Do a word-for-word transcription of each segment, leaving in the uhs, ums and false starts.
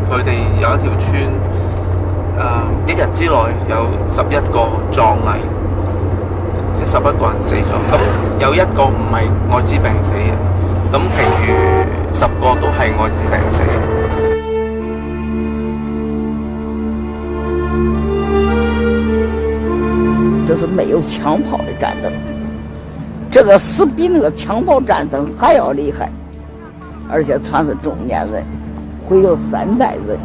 佢哋有一條村，誒、呃、一日之內有十一個壯麗，即係十一個人死咗。咁有一個唔係愛滋病死嘅，咁其餘十個都係愛滋病死嘅。 这是没有枪炮的战争，这个死比那个枪炮战争还要厉害，而且全是中年人，会有三代人。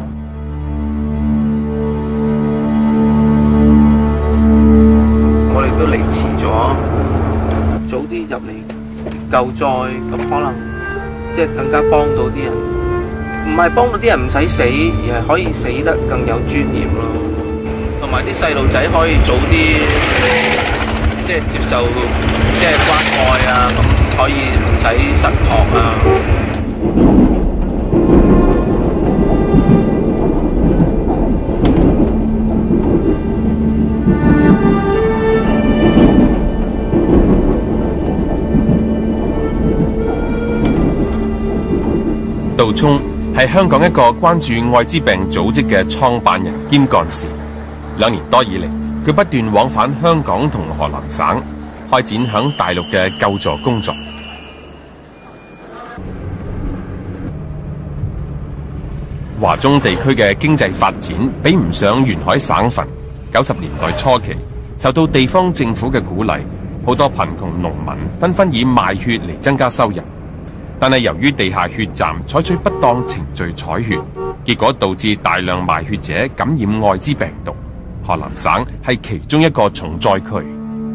我哋都嚟遲咗，早啲入嚟救災，咁可能即係更加幫到啲人，唔係幫到啲人唔使死，而係可以死得更有尊嚴咯。同埋啲細路仔可以早啲即係接受即係關愛啊，咁可以唔使失學啊。 杜聰係香港一個關注愛滋病組織嘅創辦人兼幹事。兩年多以嚟，佢不斷往返香港同河南省，開展響大陸嘅救助工作。華中地區嘅經濟發展比唔上沿海省份。九十年代初期，受到地方政府嘅鼓勵，好多貧窮農民紛紛以賣血嚟增加收入。但係由於地下血站採取不當程序採血，結果導致大量賣血者感染愛滋病毒。河南省係其中一個重災區。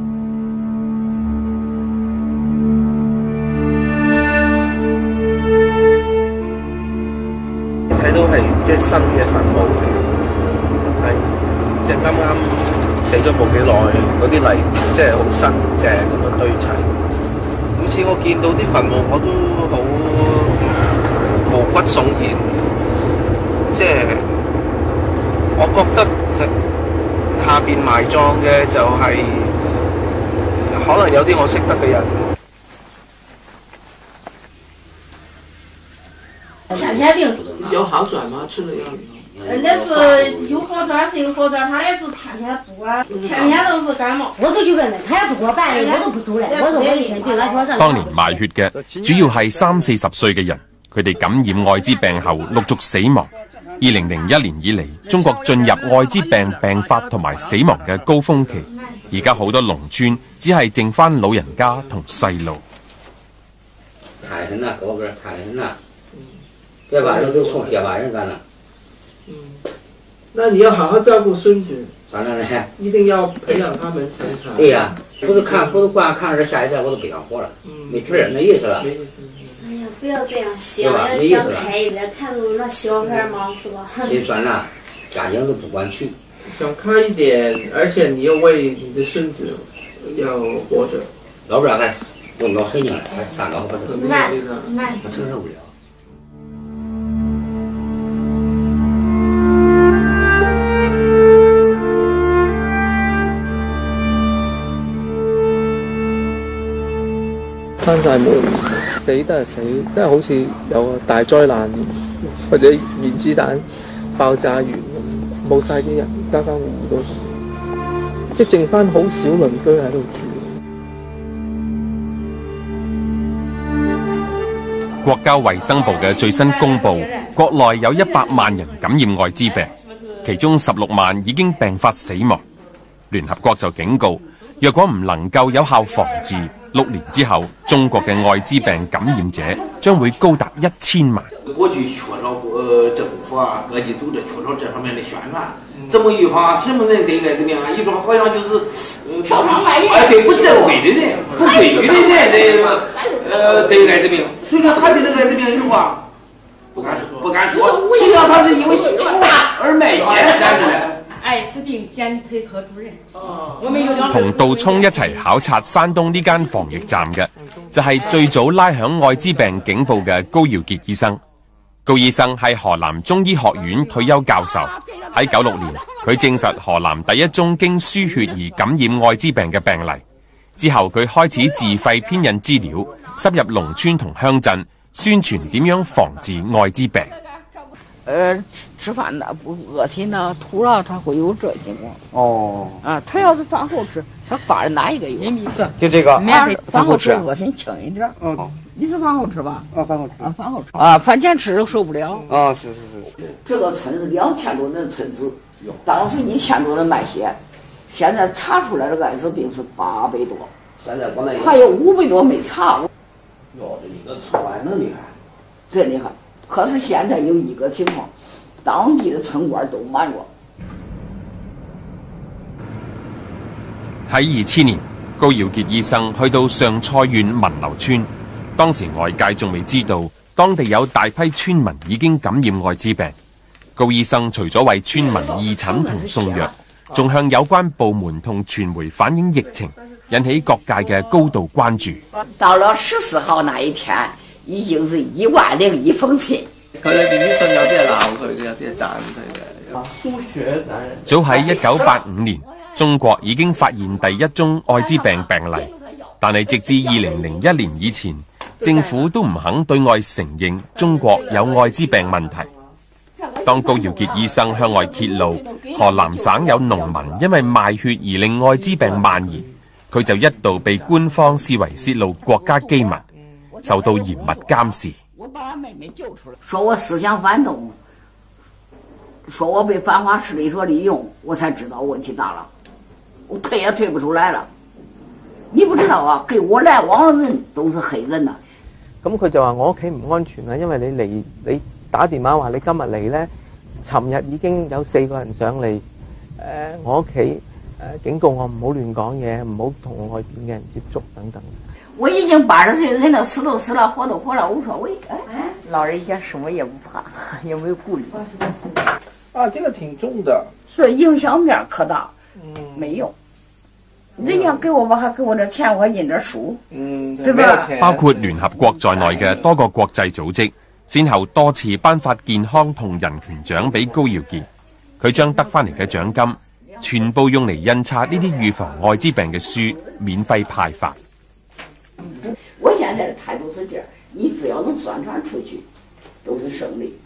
睇到係即係新嘅墳墓嚟，係即係啱啱死咗冇幾耐，嗰啲泥即係好新淨咁樣堆砌。每次我見到啲墳墓，我都好毛骨悚然，即係我覺得下邊埋葬嘅就係、是、可能有啲我識得嘅人。 前天病有好轉嗎？吃了藥以後？ 那是有好轉是有好轉，他也是天天肚啊，天天都是感冒。 我都去問他也肚我半夜我都不出來，我說我以前對他說上。 當年賣血嘅主要係三四十歲嘅人，佢哋感染愛滋病後陸續死亡。二零零一年以嚟，中國進入愛滋病病發同埋死亡嘅高峰期。而家好多農村只係剩翻老人家同細路。 慘人呐，哥哥慘人呐！這晚上就送血晚上幹了。 嗯，那你要好好照顧孫子。 當然了， 一定要培養他們成才。 對呀、啊，不是看，不是光看着下一代，我都不想活了，嗯、沒皮兒，沒意思了。 沒意思。哎呀，不要這樣想，要想開一點，看着那小孩嘛，是吧？ 誰算了，家境都不管去。 想開一點，而且你要為你的孫子要活着。 老不然還用老狠勁了，還大腦不成。 慢慢， 我承受不了。 山大門死都係死，真係好似有個大災難或者原子彈爆炸完，冇晒啲人，家家戶戶都即係剩翻好少鄰居喺度住。 國家衛生部嘅最新公布，國內有一百萬人感染愛滋病，其中十六萬已經病發死亡。聯合國就警告，若果唔能夠有效防治，六年之後，中國嘅愛滋病感染者將會高達一千萬。 我就缺少呃政府啊各級組織缺少這方面的宣傳，怎麼預防什麼人得艾滋病啊？一說好像就是跳窗賣藝， 哎對不正規的人、不規矩的人這個呃得艾滋病，所以說他的這個艾滋病有話不敢說不敢說，實際上他是因為醜而賣血，但是呢。 艾滋病檢測科主任， 同杜聰一齊考察山東呢間防疫站嘅，就係最早拉響愛滋病警報嘅高耀傑醫生。高醫生係河南中醫學院退休教授，喺九六年佢證實河南第一宗經輸血而感染愛滋病嘅病例。之後佢開始自費編印資料，深入農村同鄉鎮，宣傳點樣防治愛滋病。 呃，吃吃饭呢不恶心呢，吐了他会有这情况。 哦， 啊，他要是饭后吃，他发的哪一个有？ 没意思，就这个。 啊，饭后吃恶心轻一点。 哦， 你是饭后吃吧？ 啊，饭后吃。 啊，饭后吃。啊，饭前吃都受不了。 啊，是是是是。 这个村是两千多人村子，当时一千多人卖血，现在查出来的艾滋病是八百多， 现在国内还有五百多没查。 哟，这一个村外能厉害， 真厉害。可是现在有一个情况，当地的村官都瞒着。 喺二千年，高耀傑醫生去到上蔡縣民流村，當時外界仲未知道當地有大批村民已經感染艾滋病。高醫生除咗為村民義診同送藥，仲向有關部門同傳媒反映疫情，引起各界嘅高度關注。 到了十四號那一天，已經是一萬零一封信。 佢裏邊啲信有啲係鬧佢嘅，有啲係讚佢嘅。輸血早喺一九八五年，中國已經發現第一宗艾滋病病例，但係直至二零零一年以前，政府都唔肯對外承認中國有艾滋病問題。當高耀傑醫生向外揭露河南省有農民因為賣血而令艾滋病蔓延，佢就一度被官方視為泄露國家機密，受到嚴密監視。 我把俺妹妹救出來，說我思想反動，說我被反華勢力所利用，我才知道問題大了，我退也退不出來了。你不知道啊，給我來往的人都是黑人呐。 咁佢就話我屋企唔安全啊，因為你嚟你打電話話你今日嚟咧，尋日已經有四個人上嚟，誒、呃、我屋企誒警告我唔好亂講嘢，唔好同外邊嘅人接觸等等。 我已經八十歲人了，死都死了，活都活了，無所謂。哎，老人家什麼也不怕，也沒有顧慮。 啊，這個挺重的， 所以影響面可大。嗯，沒有。人家給我吧，還給我點錢，我還印點書。 嗯， 對吧？ 包括聯合國在內嘅多個國際組織，先後多次頒發健康同人權獎俾高耀傑，佢將得翻嚟嘅獎金全部用嚟印刷呢啲預防艾滋病嘅書，免費派發。 我現在的態度是這樣，你只要能宣傳出去，都是勝利。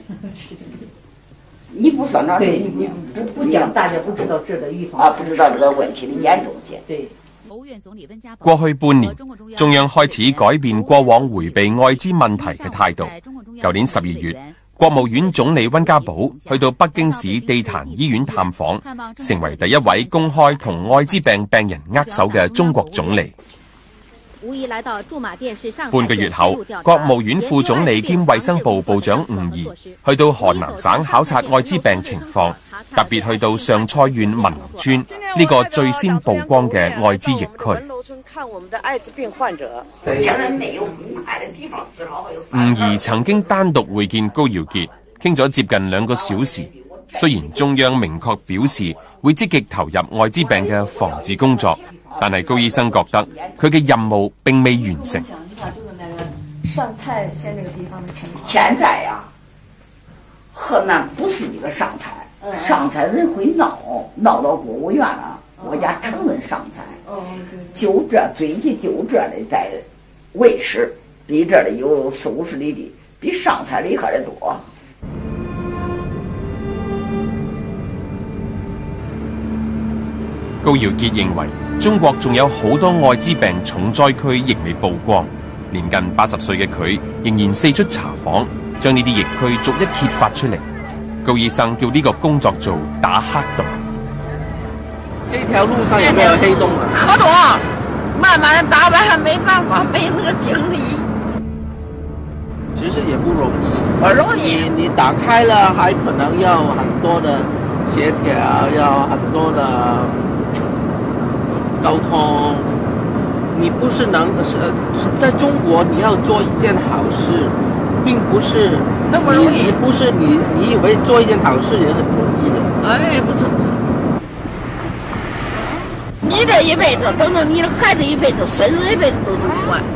你不宣傳出去，你不不講，大家不知道這個預防啊，不知道這個問題的嚴重性。對。 過去半年，中央開始改變過往迴避艾滋問題嘅態度。舊年十二月，國務院總理溫家寶去到北京市地壇醫院探訪，成為第一位公開同艾滋病病人握手嘅中國總理。半個月後，國務院副總理兼衛生部部長吳儀去到河南省考察艾滋病情況，特別去到上蔡縣民流村呢個最先曝光嘅艾滋疫區。吳儀曾經單獨會見高耀傑，傾咗接近兩個小時。雖然中央明確表示會積極投入艾滋病嘅防治工作，但係高醫生覺得佢嘅任務並未完成。 上蔡縣這個地方的情況， 現在呀、啊，河南不是一個上蔡，上蔡人會鬧，鬧到國務院了，國家承認上蔡，就這最近就這的在渭市，比這裡有四五十里地，比上蔡厲害得多。 高耀傑認為中國仲有好多艾滋病重災區亦未曝光，年近八十歲嘅佢仍然四出查訪，將呢啲疫區逐一揭發出嚟。高醫生叫呢個工作做打黑洞。 這條路上有沒有黑洞啊？ 可多，慢慢的打完還沒辦法，沒那個精力。 其實也不容易， 不容易。 你你打開了，還可能要很多的協調，要很多的溝通。你不是能是在中國，你要做一件好事，並不是那麼容易。 你不是你你以為做一件好事也很容易的？ 哎，不是不是。你這一輩子，等到你的孩子一輩子，孫子一輩子都走不完。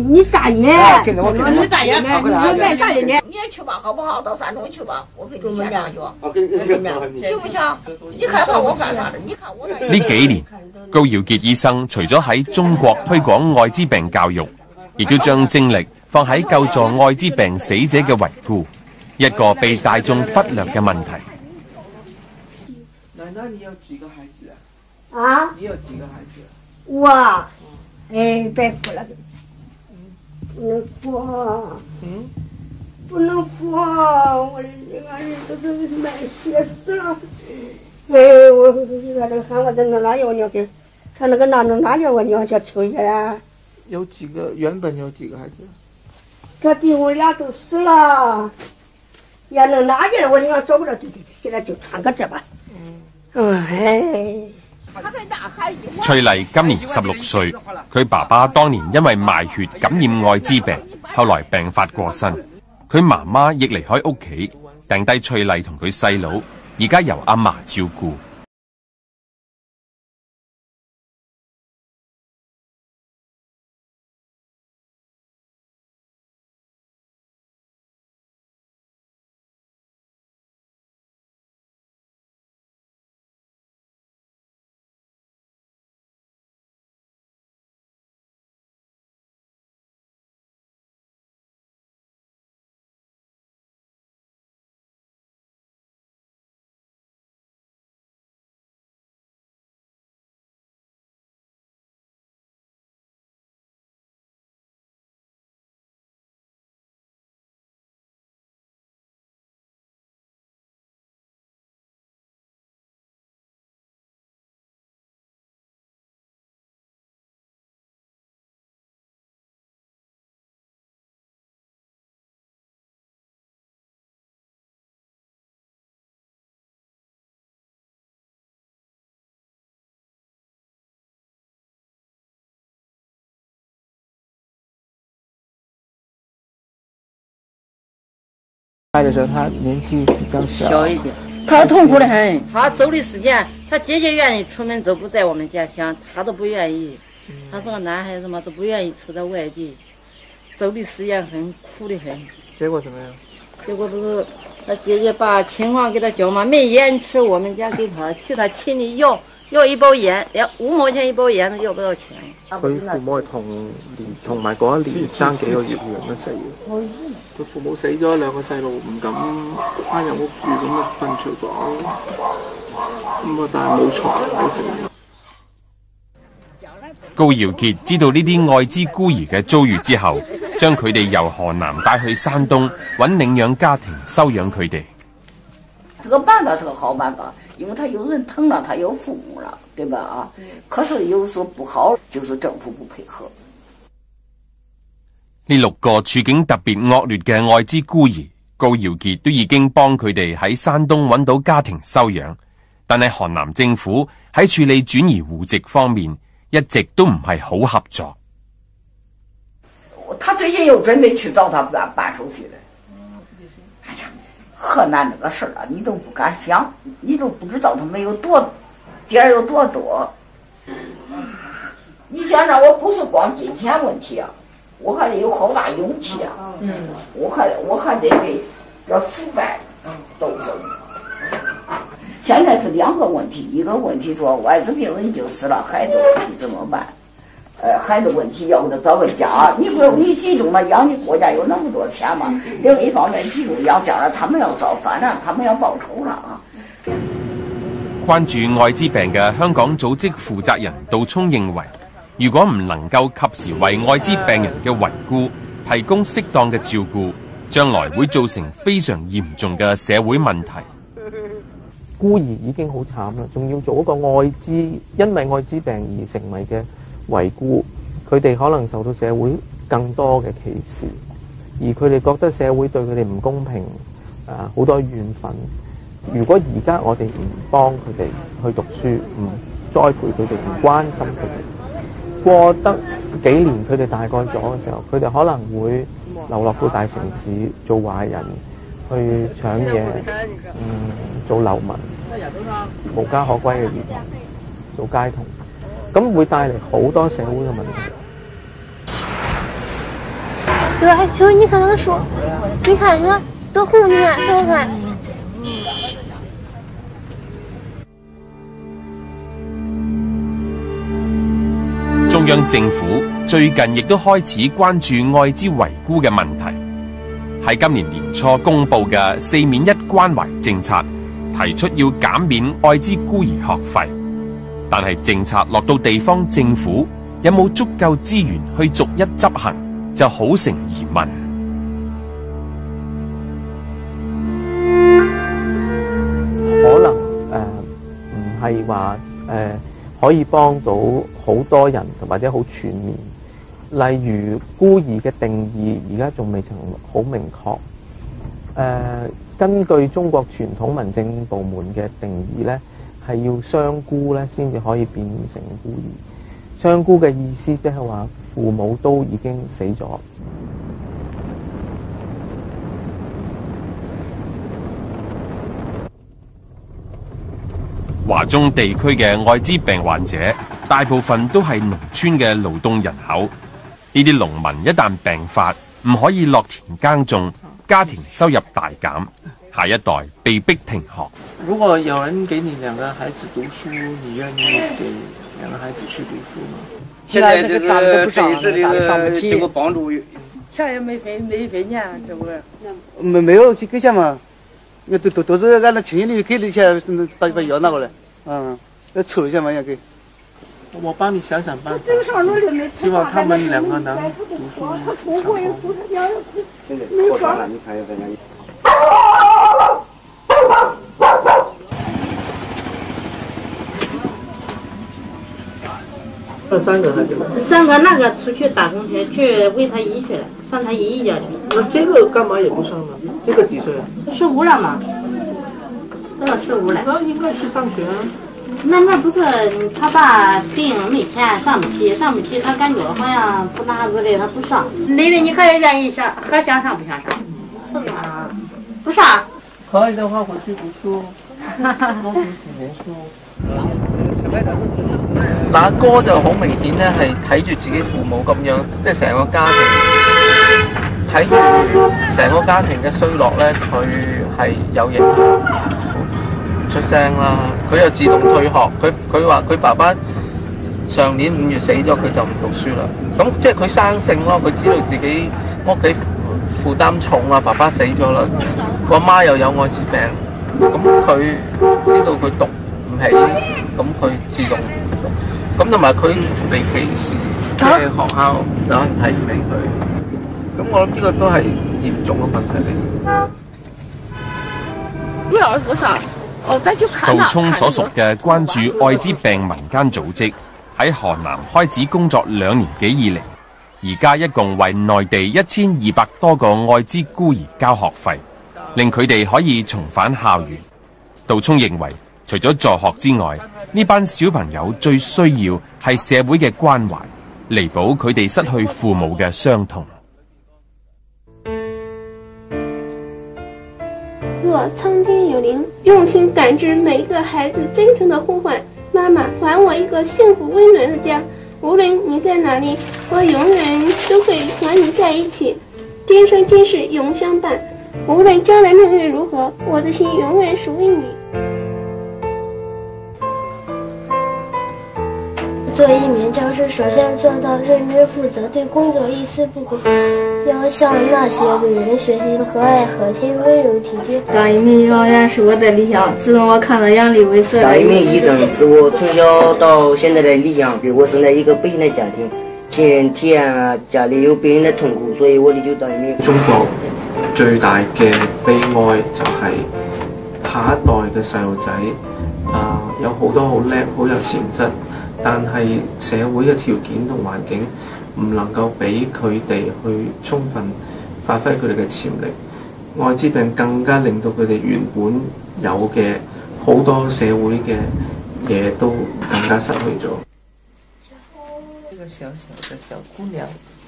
你大爷， 跟着我跟着我你大爷，你干啥的呢？ 你也去吧，好不好？到山东去吧，我给你先上学， 行不行？你害怕我干啥的？你看我这。 呢幾年，高耀傑醫生除咗喺中國推廣艾滋病教育，亦都將精力放喺救助艾滋病死者嘅遺孤，一個被大眾忽略嘅問題。 奶奶，你有幾個孩子啊？ 啊？ 你有幾個孩子？ 我，哎，别哭了，不能哭，嗯，不能哭，我的这个人都是卖血死了。哎，我你看这个喊我在那哪药你要给，他那个哪能哪药我你要去抽一下呀？ 有幾個原本有幾個孩子？ 他弟兄俩都死了，要能哪去了我你要找不着，对对，现在就穿个这吧。嗯，哎。 翠麗今年十六歲，佢爸爸當年因為賣血感染艾滋病，後來病發過身。佢媽媽亦離開屋企，掟低翠麗同佢細佬，而家由阿嫲照顧。 来的时候他年纪比较小， 小一点，他痛苦的很。 他走的时间，他姐姐愿意出门走，不在我们家乡，他都不愿意。他是个男孩子嘛，都不愿意出到外地，走的时间很苦的很。 结果怎么样？ 结果不是他姐姐把情况给他讲嘛，没烟吃，我们家给他去他亲戚要要一包烟，要五毛錢一包煙，要不要錢？ 佢父母係同年同埋嗰一年生幾個月咁樣死嘅。佢父母死咗，兩個細路唔敢翻入屋住，咁啊瞓廚房，咁啊但係冇床冇剩。 高耀傑知道呢啲艾滋孤兒嘅遭遇之後，將佢哋由河南帶去山東揾領養家庭收養佢哋。 這個辦法是個好辦法，因為他有人疼了，他有父母了，對吧？啊，可是有時候不好，就是政府不配合。 呢六個處境特別惡劣嘅艾滋孤兒，高耀傑都已經幫佢哋喺山東揾到家庭收養，但係河南政府喺處理轉移戶籍方面一直都唔係好合作。 他最近又準備去找他辦辦手續了。哎呀，河南這個事啊，你都不敢想，你都不知道他們有多點有多多。你想想，我不是光金錢問題啊，我還得有好大勇氣啊，嗯，我還我還得給要腐敗鬥爭。現在是兩個問題，一個問題說艾滋病人已經死了，孩子問題怎麼辦？呃，孩子問題要給他找個家，你不你集中了養，你國家有那麼多錢嘛？另一方面集中養家了，他們要造反了，他們要報仇了啊！ 關注艾滋病嘅香港組織負責人杜聰認為，如果唔能夠及時為艾滋病人嘅遺孤提供適當嘅照顧，將來會造成非常嚴重嘅社會問題。 孤兒已經好慘啦，仲要做一個艾滋，因為艾滋病而成為嘅遺孤，佢哋可能受到社會更多嘅歧視，而佢哋覺得社會對佢哋唔公平，啊好多怨憤。如果而家我哋唔幫佢哋去讀書，唔栽培佢哋，唔關心佢哋，過得幾年佢哋大個咗嘅時候，佢哋可能會流落到大城市做壞人，去搶嘢，嗯，做流民，無家可歸嘅兒童，做街童，咁會帶嚟好多社會嘅問題。 对吧？所以你看那个树，你看你看多红，你看多好看。 中央政府最近亦都開始關注愛滋遺孤嘅問題，喺今年年初公布嘅四免一關懷政策，提出要減免愛滋孤兒學費，但係政策落到地方政府有冇足夠資源去逐一執行，就好成疑問。 可能誒唔係話誒可以幫到好多人，或者好全面。例如孤兒嘅定義，而家仲未曾好明確。誒、呃，根據中國傳統民政部門嘅定義咧，係要雙孤咧先至可以變成孤兒。雙孤嘅意思即係話父母都已經死咗。 華中地區嘅愛滋病患者，大部分都係農村嘅勞動人口。呢啲農民一旦病發，唔可以落田耕種，家庭收入大減，下一代被逼停學。 如果有人給你兩個孩子讀書，你願意給兩個孩子去讀書嗎？ 現在這個這一次這個這個幫助， 錢也沒分沒分錢，這不是？ 沒沒有去給錢嘛？都都都是按照親戚里給的錢，把把藥拿過來，嗯，要湊一下嘛要給。 我幫你想想辦法，希望他們兩個能讀書成功。 現在擴張了，你看有點意思。 這三個還是？ 三個那個出去打工去，去餵他姨去了，上他姨姨家去。 那這個幹嘛也不上呢？這個幾歲啊？ 十五了嘛，這個十五了。 那應該是上學啊。 那那不是他爸病沒錢上不起，上不起，他感覺好像不拿子的，他不上。妹妹，你還願意想還想上不想上？是嗎？不上。 可以的話回去讀書，多讀幾年書。那哥就好明顯咧，係睇住自己父母咁樣，即係成個家庭睇住成個家庭嘅衰落咧，佢係有影響。出聲啦，佢又自動退學。佢佢話佢爸爸上年五月死咗，佢就唔讀書啦。咁即係佢生性咯，佢知道自己屋企負擔重啊，爸爸死咗啦，個媽又有愛滋病，咁佢知道佢讀唔起，咁佢自動讀。咁同埋佢被歧視，即係學校有人睇唔明佢。咁我諗呢個都係嚴重嘅問題嚟。 不要多少。 杜聰所屬嘅關注愛滋病民間組織喺河南開始工作兩年幾以嚟，而家一共為內地一千二百多個愛滋孤兒交學費，令佢哋可以重返校園。杜聰認為，除咗助學之外，呢班小朋友最需要係社會嘅關懷，彌補佢哋失去父母嘅傷痛。 若蒼天有靈，用心感知每一個孩子真誠的呼喚，媽媽，還我一個幸福溫暖的家。無論你在哪裡，我永遠都會和你在一起，今生今世永相伴。無論將來命運如何，我的心永遠屬於你。 做一名教師，首先做到認真負責，對工作一絲不苟，要向那些偉人學習和藹和親、溫柔體貼。 當一名幼兒園是我的理想，自從我看了楊利偉這。 當一名醫生是我從小到現在的理想。我生在一個北京的家庭，親人體驗家裏有病人的痛苦，所以我哋就當一名。 中國最大嘅悲哀就係下一代嘅細路仔啊，有好多好叻、好有潛質。但係社會嘅條件同環境唔能夠俾佢哋去充分發揮佢哋嘅潛力，愛滋病更加令到佢哋原本有嘅好多社會嘅嘢都更加失去咗。呢個小小嘅小姑娘，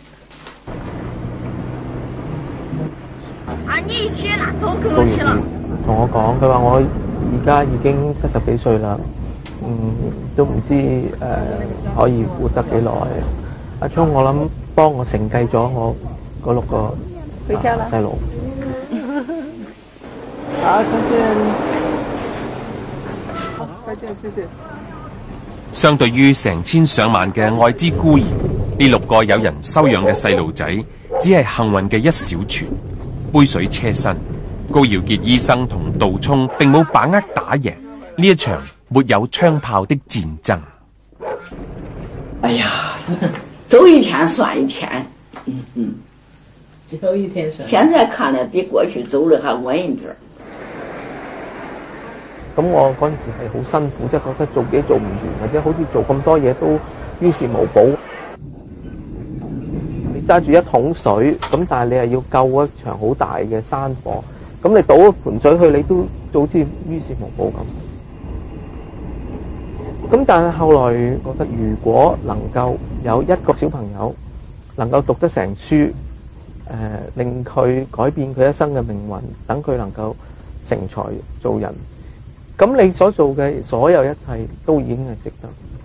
啊！你去啦，多客氣啦。 同我講，佢話我而家已經七十幾歲啦。嗯，都唔知誒、呃、可以活得幾耐。阿聰，我諗幫我承繼咗我嗰六個回家啦細路。好，再見。好，再見，謝謝。 相對於成千上萬嘅愛之孤兒，呢六個有人收養嘅細路仔，只係幸運嘅一小撮，杯水車薪。高耀傑醫生同杜聰並冇把握打贏呢一場沒有槍炮的戰爭。 哎呀，走一天算一天，嗯嗯， 走一天算。 現在看來比過去走得還穩一點。 咁我嗰陣時係好辛苦，即係覺得做嘢做唔完，或者好似做咁多嘢都於事無補。你揸住一桶水，咁但係你係要救一場好大嘅山火，咁你倒一盆水去，你都好似於事無補咁。咁但係後來覺得，如果能夠有一個小朋友能夠讀得成書，誒、呃、令佢改變佢一生嘅命運，等佢能夠成才做人。咁你所做嘅所有一切都已經係值得。